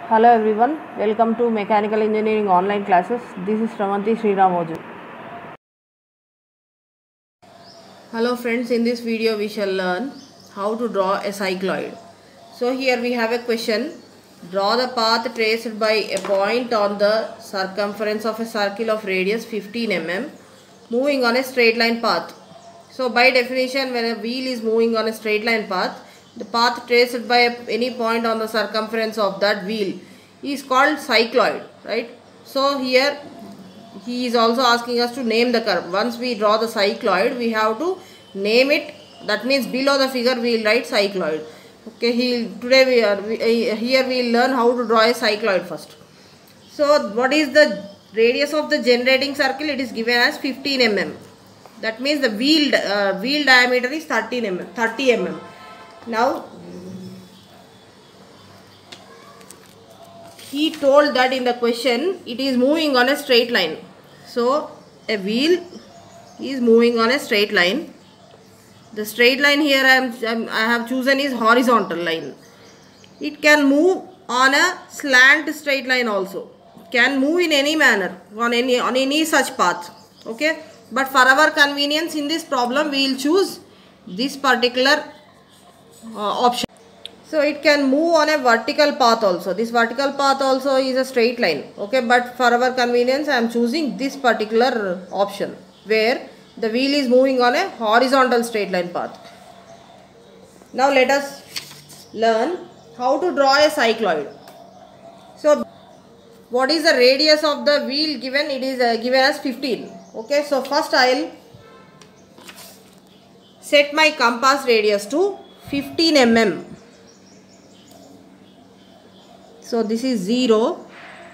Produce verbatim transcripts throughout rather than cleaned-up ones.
Hello everyone, welcome to Mechanical Engineering online classes. This is Shravanti Sriramoju. Hello friends, in this video we shall learn how to draw a cycloid. So here we have a question. Draw the path traced by a point on the circumference of a circle of radius fifteen millimeters moving on a straight line path. So by definition, when a wheel is moving on a straight line path, the path traced by any point on the circumference of that wheel is called cycloid, right? So here he is also asking us to name the curve. Once we draw the cycloid, we have to name it. That means below the figure we will write cycloid. Okay, he today we are we, uh, here we will learn how to draw a cycloid first. So what is the radius of the generating circle? It is given as fifteen millimeters. That means the wheel uh, wheel diameter is thirty millimeters. thirty millimeters. Now he told that in the question it is moving on a straight line. So a wheel is moving on a straight line. The straight line here I, am, I have chosen is horizontal line. It can move on a slant straight line also. It can move in any manner on any on any such path. Okay. But for our convenience in this problem we will choose this particular uh, option. So it can move on a vertical path also. This vertical path also is a straight line. Okay, but for our convenience I am choosing this particular option where the wheel is moving on a horizontal straight line path. Now let us learn how to draw a cycloid. So what is the radius of the wheel given? It is uh, given as fifteen. Okay, so first I will set my compass radius to fifteen millimeters. So this is zero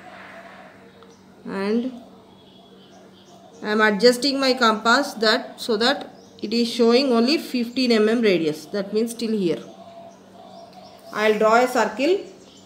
and I am adjusting my compass that so that it is showing only fifteen millimeters radius. That means till here. I will draw a circle.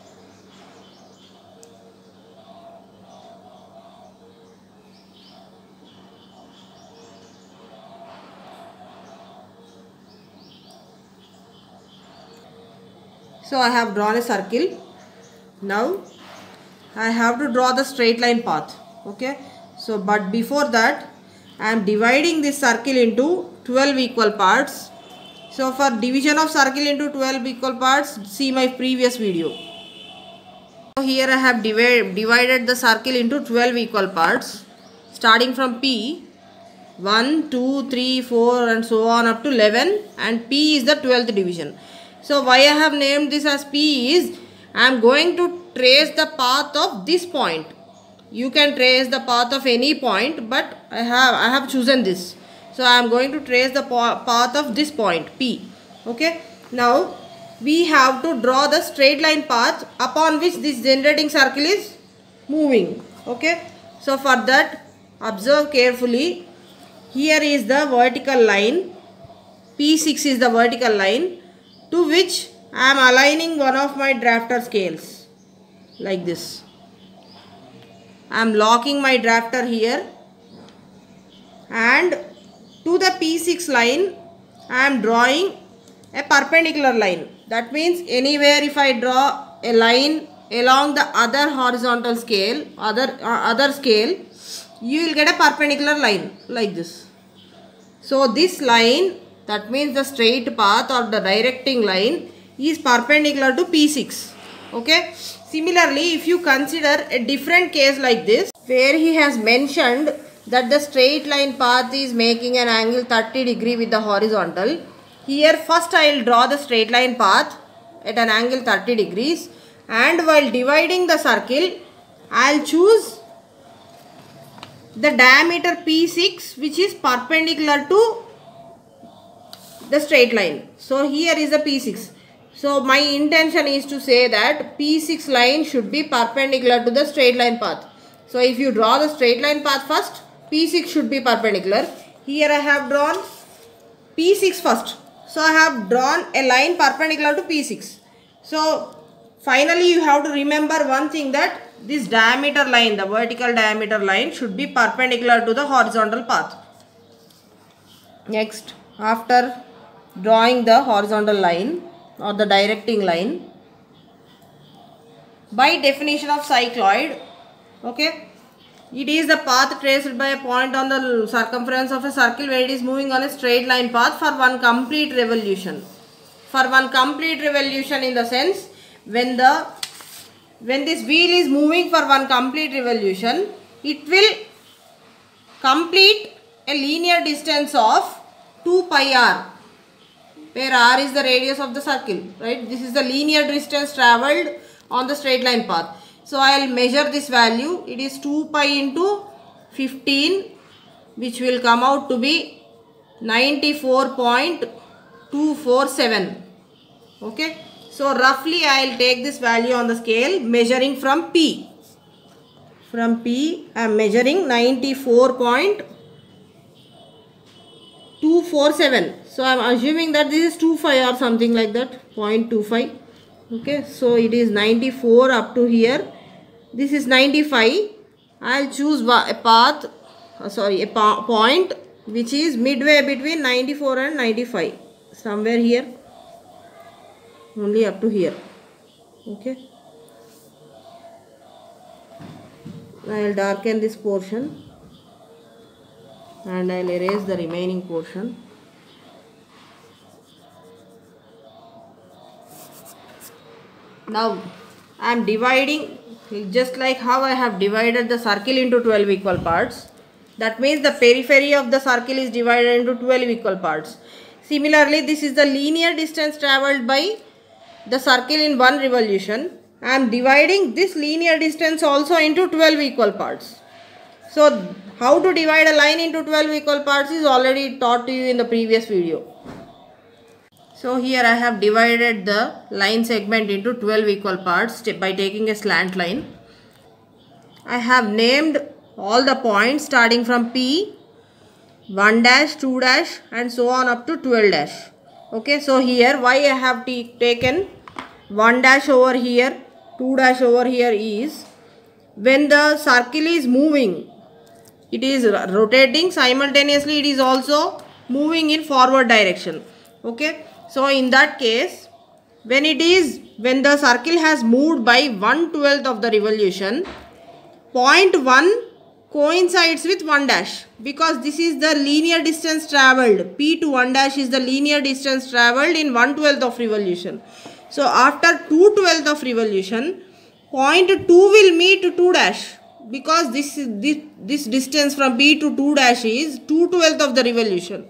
So I have drawn a circle. Now I have to draw the straight line path. Okay. So but before that I am dividing this circle into twelve equal parts. So for division of circle into twelve equal parts, see my previous video. So here I have divide, divided the circle into twelve equal parts starting from P one, two, three, four and so on up to eleven, and P is the twelfth division. So why I have named this as P is I am going to trace the path of this point. You can trace the path of any point, but I have I have chosen this. So I am going to trace the path of this point P. Okay. Now we have to draw the straight line path upon which this generating circle is moving. Okay. So for that, observe carefully. Here is the vertical line. P six is the vertical line to which I am aligning one of my drafter scales like this. I am locking my drafter here and to the P six line I am drawing a perpendicular line. That means anywhere if I draw a line along the other horizontal scale, other, uh, other scale, you will get a perpendicular line like this. So this line, that means the straight path or the directing line, is perpendicular to P six. Okay. Similarly, if you consider a different case like this, where he has mentioned that the straight line path is making an angle thirty degree with the horizontal. Here first I will draw the straight line path at an angle thirty degrees, and while dividing the circle, I will choose the diameter P six which is perpendicular to the straight line. So here is the P six. So my intention is to say that P six line should be perpendicular to the straight line path. So if you draw the straight line path first, P six should be perpendicular. Here I have drawn P six first. So I have drawn a line perpendicular to P six. So finally you have to remember one thing, that this diameter line, the vertical diameter line, should be perpendicular to the horizontal path. Next, after drawing the horizontal line or the directing line, by definition of cycloid, okay, it is the path traced by a point on the circumference of a circle where it is moving on a straight line path for one complete revolution. For one complete revolution, in the sense when the when this wheel is moving for one complete revolution, it will complete a linear distance of two pi r, where r is the radius of the circle, right? This is the linear distance travelled on the straight line path. So I will measure this value. It is two pi into fifteen, which will come out to be ninety-four point two four seven. Okay. So roughly I will take this value on the scale, measuring from P. From P I am measuring ninety-four point two four seven. So I am assuming that this is two five or something like that, zero point two five. Okay, so it is ninety-four up to here. This is ninety-five. I will choose a path, uh, sorry, a point which is midway between ninety-four and ninety-five. Somewhere here, only up to here. Okay. I will darken this portion and I will erase the remaining portion. Now I am dividing, just like how I have divided the circle into twelve equal parts. That means the periphery of the circle is divided into twelve equal parts. Similarly, this is the linear distance travelled by the circle in one revolution. I am dividing this linear distance also into twelve equal parts. So how to divide a line into twelve equal parts is already taught to you in the previous video. So here I have divided the line segment into twelve equal parts by taking a slant line. I have named all the points starting from P, one dash, two dash and so on up to twelve dash. Okay, so here why I have taken one dash over here, two dash over here is when the circle is moving, it is rotating simultaneously, it is also moving in forward direction. Okay. So in that case, when it is, when the circle has moved by one twelfth of the revolution, point one coincides with one dash, because this is the linear distance travelled. P to one dash is the linear distance travelled in one twelfth of revolution. So after two twelfth of revolution, point two will meet two dash, because this, is, this, this distance from P to two dash is two twelfth of the revolution.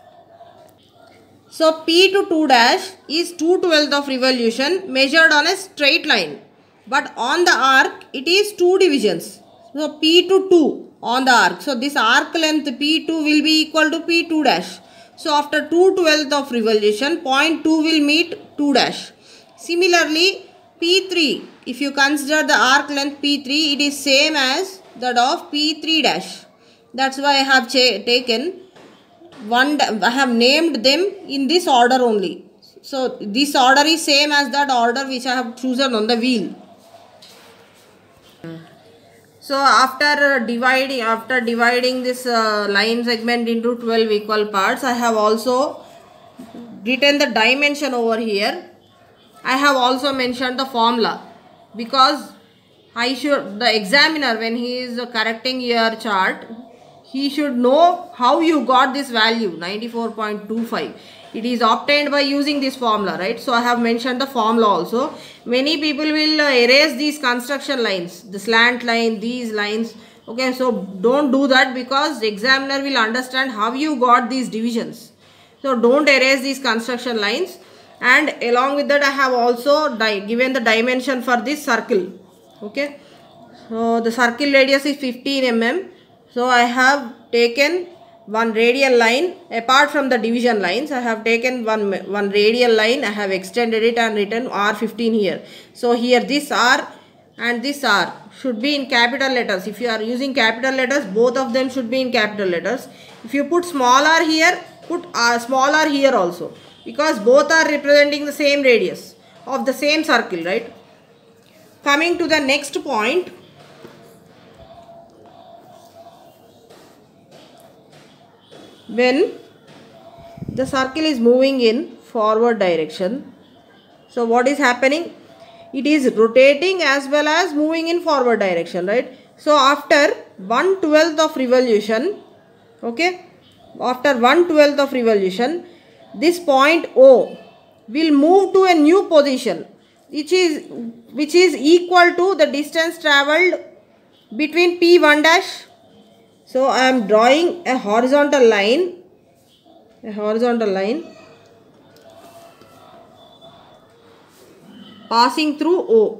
So P to two dash is two twelfth of revolution measured on a straight line, but on the arc it is two divisions. So P to two on the arc. So this arc length P two will be equal to P two dash. So after two twelfth of revolution, point two will meet two dash. Similarly, P three, if you consider the arc length P three, it is same as that of P three dash. That's why I have taken one, I have named them in this order only. So this order is same as that order which I have chosen on the wheel. So after dividing, after dividing this uh, line segment into twelve equal parts, I have also written the dimension over here. I have also mentioned the formula, because I should, the examiner, when he is correcting your chart, he should know how you got this value ninety-four point two five. It is obtained by using this formula, right? So I have mentioned the formula also. Many people will uh, erase these construction lines, the slant line, these lines. Okay, so don't do that, because the examiner will understand how you got these divisions. So don't erase these construction lines. And along with that, I have also given the dimension for this circle. Okay, so the circle radius is fifteen millimeters. So I have taken one radial line apart from the division lines. I have taken one, one radial line. I have extended it and written R fifteen here. So here this R and this R should be in capital letters. If you are using capital letters, both of them should be in capital letters. If you put small r here, put R, small r here also, because both are representing the same radius of the same circle, right? Coming to the next point, when the circle is moving in forward direction, so what is happening? it is rotating as well as moving in forward direction, right? So after one twelfth of revolution, okay, after one twelfth of revolution, this point O will move to a new position, which is which is equal to the distance travelled between P one dash. So I am drawing a horizontal line, a horizontal line passing through O.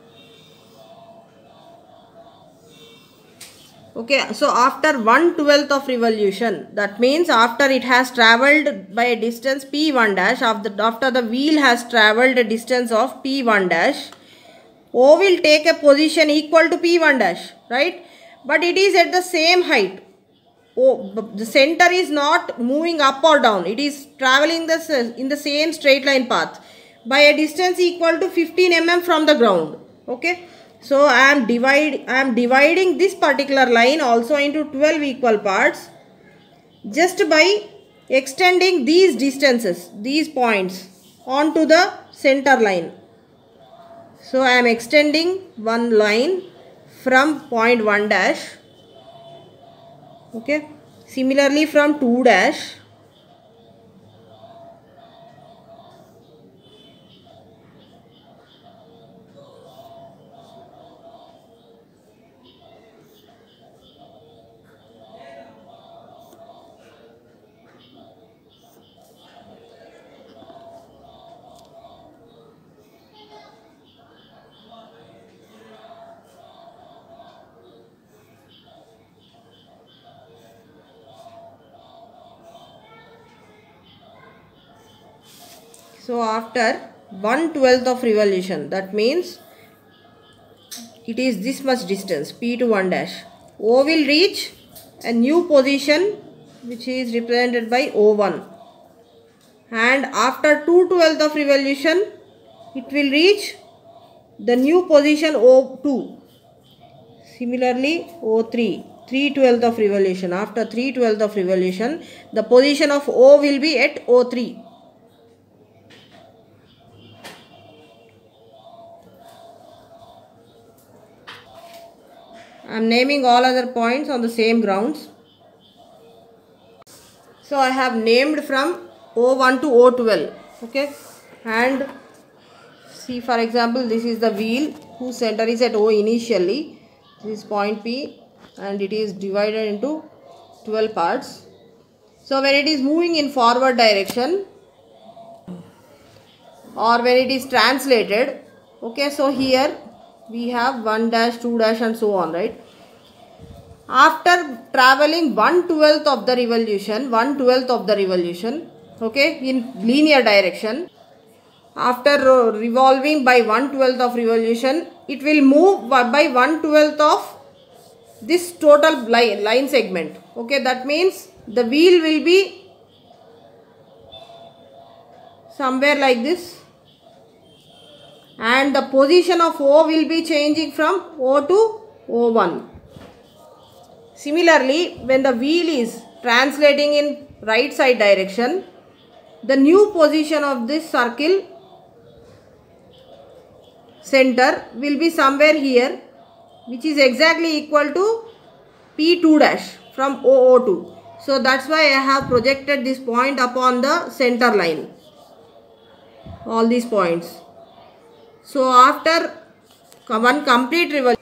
Okay, so after one twelfth of revolution, that means after it has travelled by a distance P one dash, after, after the wheel has travelled a distance of P one dash, O will take a position equal to P one dash, right? But it is at the same height. O, the center is not moving up or down. It is travelling the, in the same straight line path by a distance equal to fifteen millimeters from the ground. Okay. So I am divide I am dividing this particular line also into twelve equal parts just by extending these distances, these points onto the center line. So I am extending one line from point one dash. Okay. Similarly from two dash. So after one twelfth of revolution, that means it is this much distance P to one dash. O will reach a new position which is represented by O one. And after two twelfth of revolution, it will reach the new position O two. Similarly O three, three twelfth of revolution. After three twelfth of revolution, the position of O will be at O three. I am naming all other points on the same grounds. So I have named from O one to O twelve. Okay. And see, for example, this is the wheel whose center is at O initially. This is point P and it is divided into twelve parts. So when it is moving in forward direction or when it is translated, okay, so here we have one dash, two dash and so on, right? After traveling one twelfth of the revolution, one twelfth of the revolution, okay, in linear direction, after revolving by one twelfth of revolution, it will move by one twelfth of this total line, line segment. Okay, that means the wheel will be somewhere like this. And the position of O will be changing from O to O one. Similarly, when the wheel is translating in right side direction, the new position of this circle center will be somewhere here, which is exactly equal to P two dash from O O two. So that's why I have projected this point upon the center line. All these points. So after one complete revolution,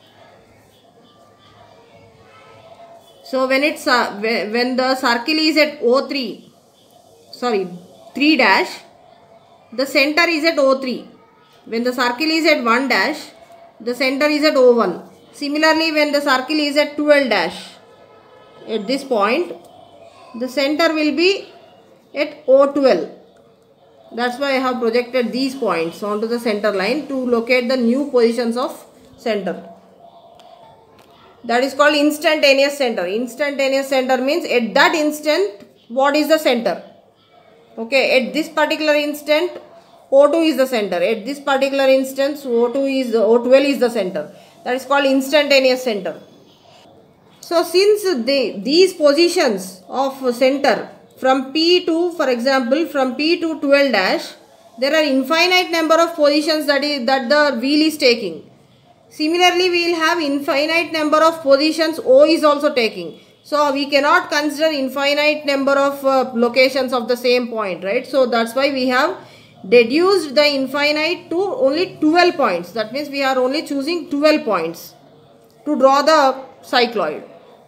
so when it's uh, when the circle is at O three, sorry, three dash, the center is at O three. When the circle is at one dash, the center is at O one. Similarly, when the circle is at twelve dash, at this point, the center will be at O twelve. That's why I have projected these points onto the center line to locate the new positions of center. That is called instantaneous center. Instantaneous center means at that instant, what is the center? Okay, at this particular instant, O two is the center. At this particular instance, O two is O twelve is the center. That is called instantaneous center. So since they, these positions of center from P to, for example, from P to twelve dash, there are infinite number of positions that is that the wheel is taking. Similarly, we will have infinite number of positions O is also taking. So we cannot consider infinite number of uh, locations of the same point, right? So that's why we have deduced the infinite to only twelve points. That means we are only choosing twelve points to draw the cycloid.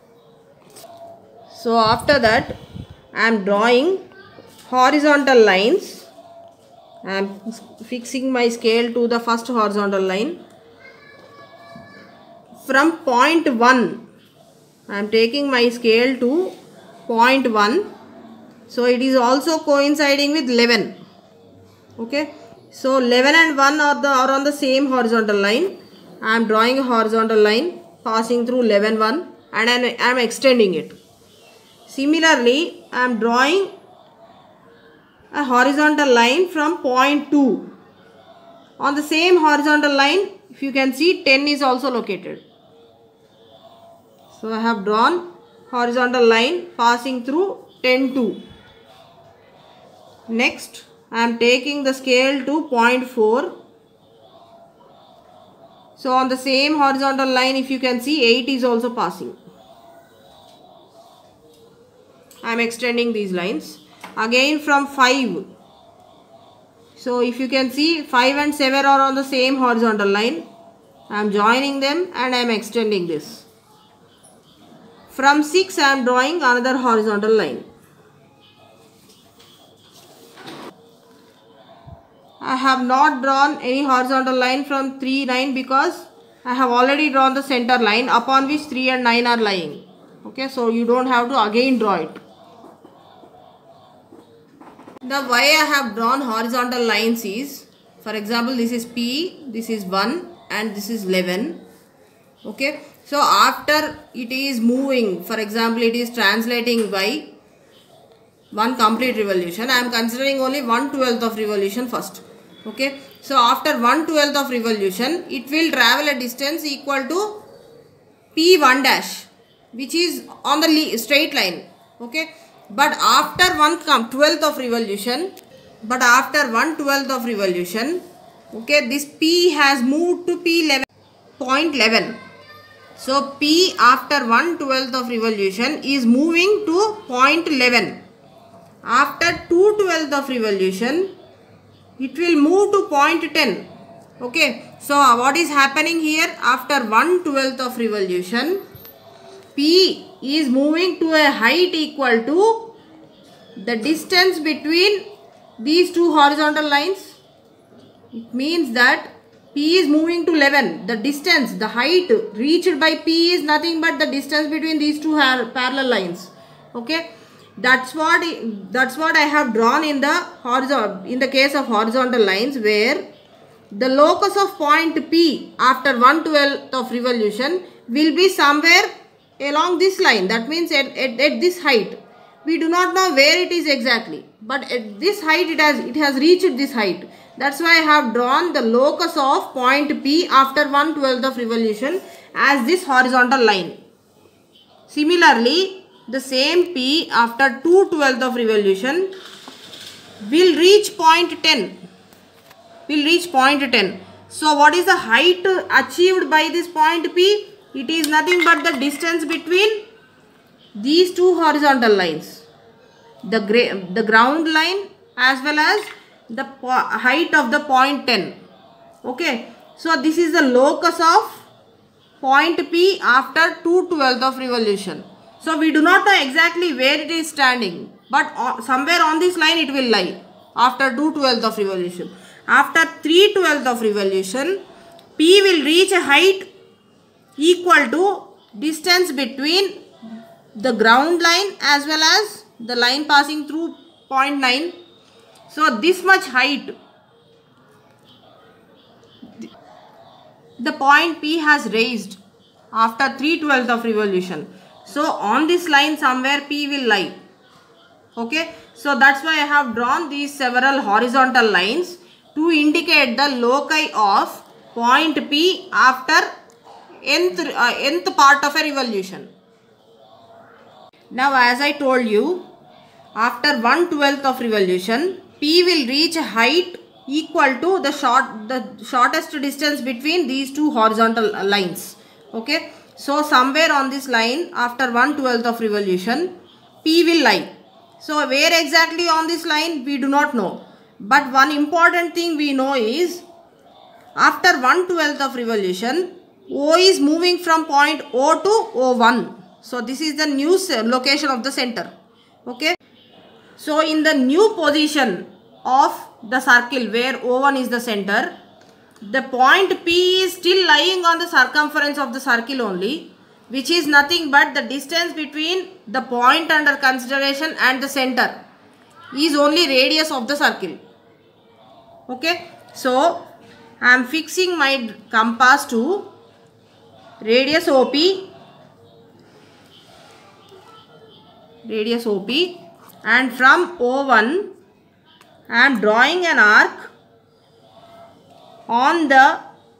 So after that, I am drawing horizontal lines. I am fixing my scale to the first horizontal line. From point one, I am taking my scale to point one. So it is also coinciding with eleven. Okay. So eleven and one are, the, are on the same horizontal line. I am drawing a horizontal line passing through eleven, one and I am extending it. Similarly, I am drawing a horizontal line from point two. On the same horizontal line, if you can see, ten is also located. So I have drawn horizontal line passing through ten, two. Next, I am taking the scale to point four. So on the same horizontal line, if you can see, eight is also passing. I am extending these lines. Again from five. So if you can see, five and seven are on the same horizontal line. I am joining them and I am extending this. From six, I am drawing another horizontal line. I have not drawn any horizontal line from three, nine because I have already drawn the center line upon which three and nine are lying. Okay, so you don't have to again draw it. The way I have drawn horizontal lines is, for example, this is P, this is one and this is eleven. Okay, so after it is moving, for example, it is translating by one complete revolution. I am considering only one twelfth of revolution first. Okay, so after one twelfth of revolution, it will travel a distance equal to P one dash, which is on the straight line. Okay, but after one twelfth of revolution, but after one twelfth of revolution, okay, this P has moved to P eleven point one one. So P after one twelfth of revolution is moving to point one one. After two twelfth of revolution, it will move to point ten. Okay, so what is happening here? After one twelfth of revolution, P is moving to a height equal to the distance between these two horizontal lines. It means that P is moving to eleven. The distance, the height reached by P is nothing but the distance between these two parallel lines. Okay, that's what that's what I have drawn in the horizontal in the case of horizontal lines, where the locus of point P after one twelfth of revolution will be somewhere along this line. That means at, at, at this height. We do not know where it is exactly, but at this height it has it has reached this height. That's why I have drawn the locus of point P after one twelfth of revolution as this horizontal line. Similarly, the same P after two twelfth of revolution will reach point ten. Will reach point ten. So what is the height achieved by this point P? It is nothing but the distance between these two horizontal lines. The, the ground line as well as the height of the point ten. Okay. So this is the locus of point P after two twelfth of revolution. So we do not know exactly where it is standing, but somewhere on this line it will lie after two twelfth of revolution. After three twelfth of revolution, P will reach a height equal to distance between the ground line as well as the line passing through point nine. So this much height the point P has raised after three twelfth of revolution. So on this line somewhere P will lie. Okay. So that's why I have drawn these several horizontal lines to indicate the loci of point P after nth, uh, nth part of a revolution. Now as I told you, after one twelfth of revolution, P will reach a height equal to the short the shortest distance between these two horizontal lines. Okay, so somewhere on this line after one twelfth of revolution P will lie. So where exactly on this line we do not know, but one important thing we know is after one twelfth of revolution O is moving from point O to O one. So this is the new location of the center. Okay, so in the new position of the circle where O one is the center, the point P is still lying on the circumference of the circle only, which is nothing but the distance between the point under consideration and the center is only radius of the circle. Okay, so I am fixing my compass to radius O P, radius O P, and from O one I am drawing an arc on the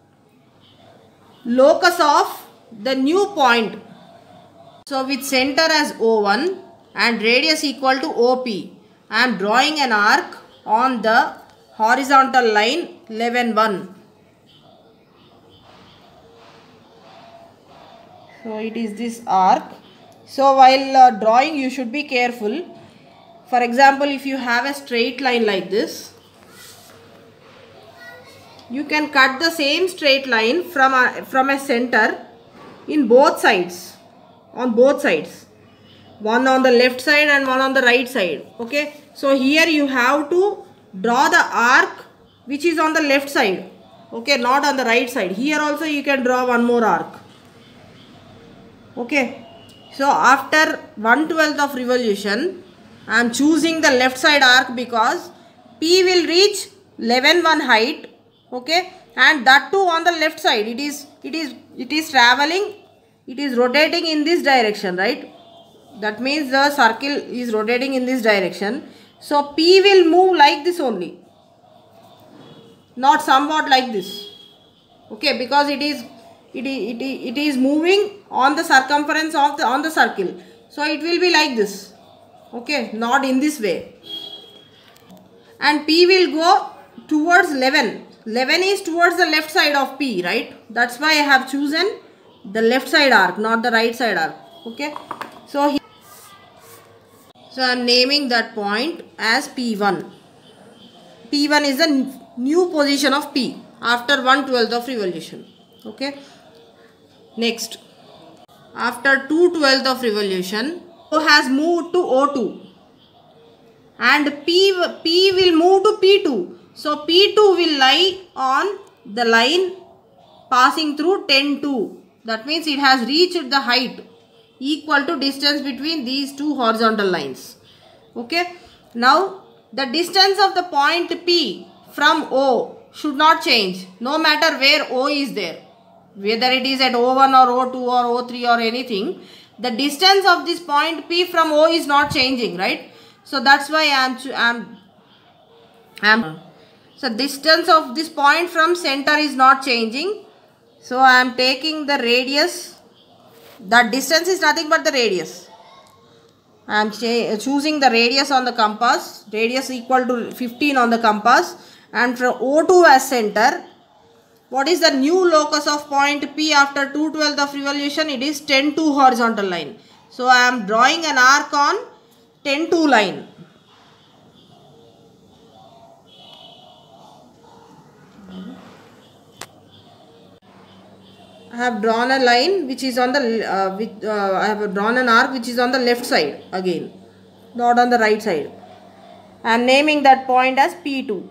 locus of the new point. So with center as O one and radius equal to O P, I am drawing an arc on the horizontal line eleven one. So it is this arc. So while uh, drawing you should be careful. For example, if you have a straight line like this, you can cut the same straight line from a, from a center in both sides, on both sides, one on the left side and one on the right side. Okay, so here you have to draw the arc which is on the left side, okay, not on the right side. Here also you can draw one more arc. Okay, so after one twelfth of revolution I am choosing the left side arc because P will reach eleven one height. Okay, and that too on the left side. It is it is it is traveling, it is rotating in this direction, right? That means the circle is rotating in this direction. So P will move like this only, not somewhat like this. Okay, because it is it is it is, it is moving on the circumference of the on the circle. So it will be like this. Okay, not in this way. And P will go towards eleven. eleven is towards the left side of P, right? That's why I have chosen the left side arc, not the right side arc. Okay, so he, so I am naming that point as P one. P one is the new position of P after one twelfth of revolution. Okay, next, after two twelfth of revolution, O has moved to O two and P, P will move to P two. So P two will lie on the line passing through ten two. That means it has reached the height equal to distance between these two horizontal lines. Okay, now the distance of the point P from O should not change no matter where O is there, whether it is at O one or O two or O three or anything. The distance of this point P from O is not changing, right? So that's why I am I am I am so distance of this point from center is not changing. So I am taking the radius. That distance is nothing but the radius. I am choosing the radius on the compass. Radius equal to fifteen on the compass. And from O two as center, what is the new locus of point P after two twelfth of revolution? It is ten two horizontal line. So I am drawing an arc on ten two line. I have drawn a line which is on the uh, which, uh, I have drawn an arc which is on the left side again, not on the right side. I am naming that point as P two.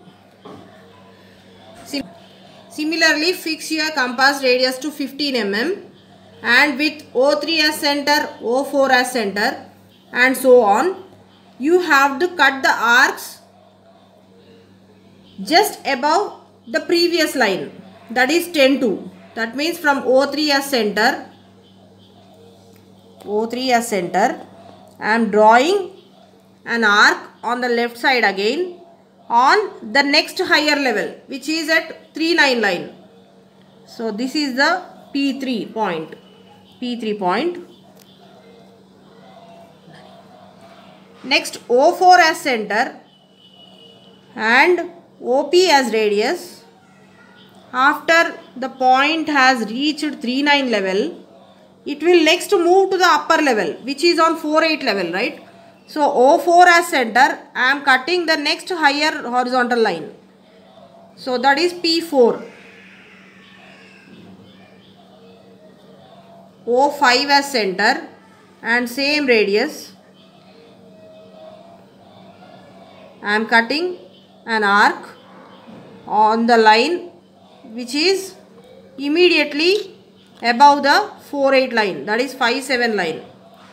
Sim Similarly, fix your compass radius to fifteen millimeters and with O three as center, O four as center and so on. You have to cut the arcs just above the previous line, that is ten two. That means from O three as center, O three as center, I am drawing an arc on the left side again on the next higher level, which is at three nine line. So this is the P three point, P three point. Next O four as center and O P as radius. After the point has reached three nine level, it will next move to the upper level, which is on four eight level, right? So O four as center, I am cutting the next higher horizontal line. So that is P four. O five as center and same radius. I am cutting an arc on the line which is immediately above the four eight line, that is five seven line.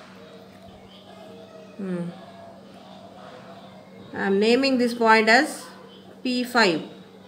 Hmm. I am naming this point as P five.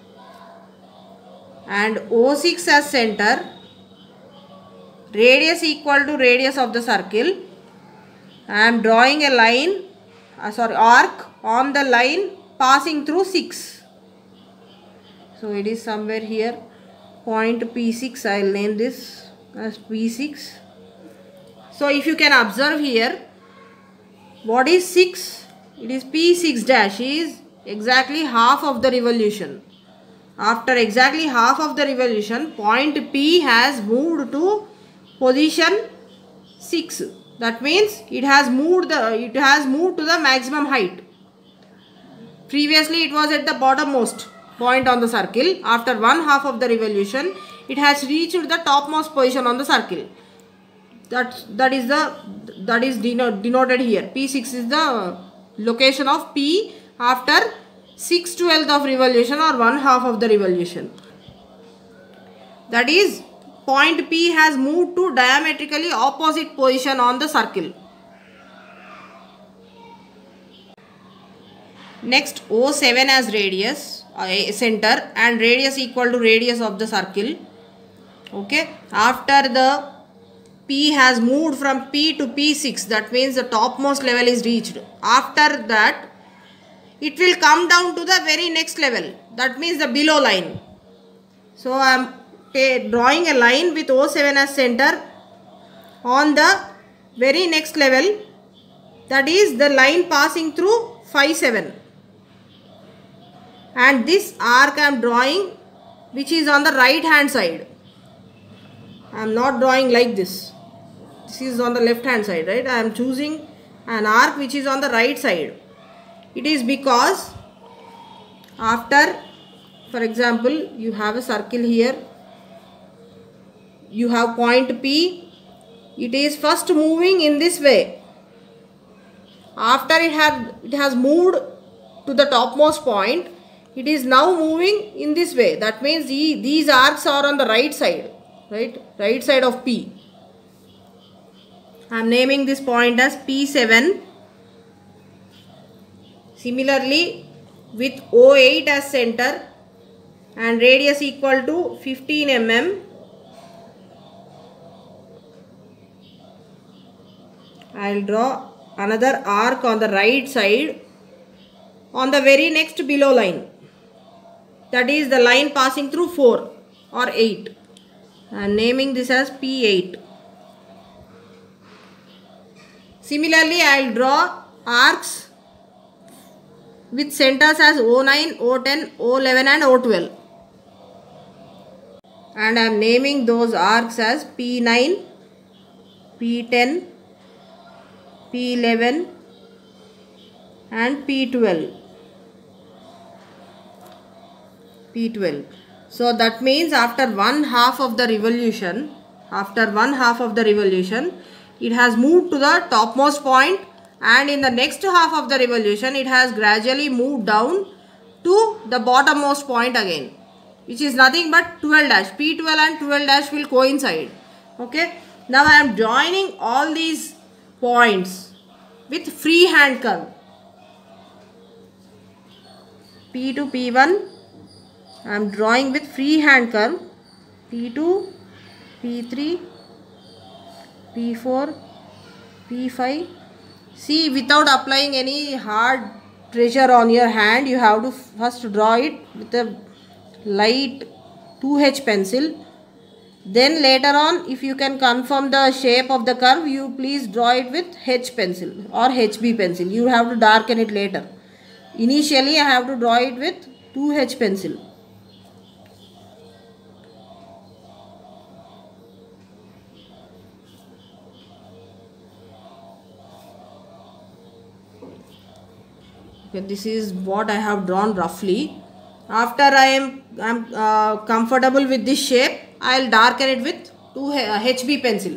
And O six as center, radius equal to radius of the circle. I am drawing a line, uh, sorry, arc on the line passing through six. So it is somewhere here, point P six, I will name this as P six. So if you can observe here, what is six? It is P six dash is exactly half of the revolution. After exactly half of the revolution, point P has moved to position six. That means it has moved the it has moved to the maximum height. Previously it was at the bottommost point on the circle. After one half of the revolution, it has reached the topmost position on the circle. That that is the that is denoted here. P six is the location of P after six twelfth of revolution or one half of the revolution. That is, point P has moved to diametrically opposite position on the circle. Next, O seven as radius, uh, center, and radius equal to radius of the circle. Okay. After the P has moved from P to P six, that means the topmost level is reached. After that, it will come down to the very next level. That means the below line. So I am drawing a line with O seven as center on the very next level. That is the line passing through five seven. And this arc I am drawing which is on the right hand side. I am not drawing like this. This is on the left hand side, right? I am choosing an arc which is on the right side. It is because after, for example, you have a circle here. You have point P. It is first moving in this way. After it had it has moved to the topmost point, it is now moving in this way. That means the, these arcs are on the right side, right? Right side of P. I am naming this point as P seven. Similarly, with O eight as center and radius equal to fifteen millimeters, I will draw another arc on the right side on the very next below line. That is the line passing through four or eight. I am naming this as P eight. Similarly, I will draw arcs with centers as O nine, O ten, O eleven and O twelve. And I am naming those arcs as P nine, P ten, P eleven and P twelve. P twelve. So that means after one half of the revolution, after one half of the revolution, it has moved to the topmost point, and in the next half of the revolution, it has gradually moved down to the bottommost point again, which is nothing but twelve dash. P twelve and twelve dash will coincide. Okay. Now I am joining all these points with freehand curve. P to P one. I am drawing with freehand curve. P two, P three, P four, P five. See, without applying any hard pressure on your hand, you have to first draw it with a light two H pencil. Then later on, if you can confirm the shape of the curve, you please draw it with H pencil or H B pencil. You have to darken it later. Initially, I have to draw it with two two H pencil. Okay, this is what I have drawn roughly. After I am I'm uh, comfortable with this shape, I will darken it with two H B pencil.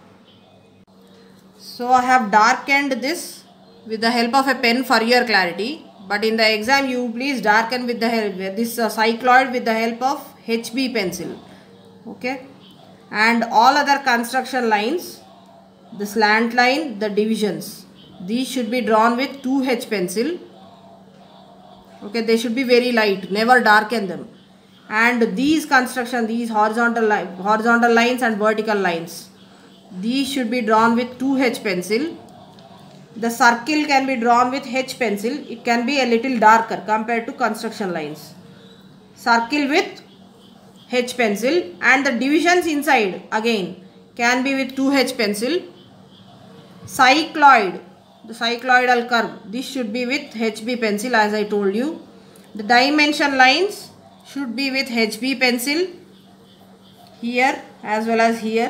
So I have darkened this with the help of a pen for your clarity. But in the exam, you please darken with the help this uh, cycloid with the help of H B pencil. Okay, and all other construction lines, the slant line, the divisions, these should be drawn with two H pencil. Okay, they should be very light, never darken them. And these construction, these horizontal line, horizontal lines and vertical lines, these should be drawn with two H pencil. The circle can be drawn with H pencil. It can be a little darker compared to construction lines. Circle with H pencil, and the divisions inside again can be with two H pencil. Cycloid, the cycloidal curve, this should be with H B pencil as I told you. The dimension lines should be with H B pencil here as well as here.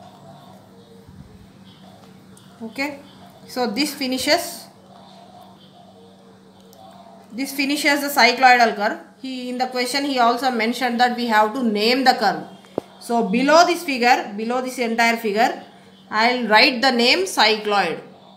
Okay, so this finishes this finishes the cycloidal curve. He in the question he also mentioned that we have to name the curve. So below this figure, below this entire figure, I will write the name cycloid.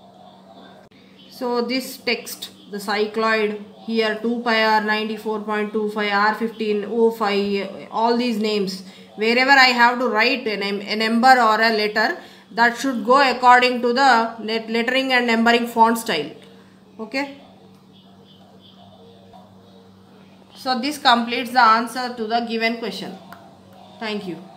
So this text, the cycloid, here two pi r ninety-four point two five r fifteen o five, all these names, wherever I have to write a, name, a number or a letter, that should go according to the lettering and numbering font style. Okay. So this completes the answer to the given question. Thank you.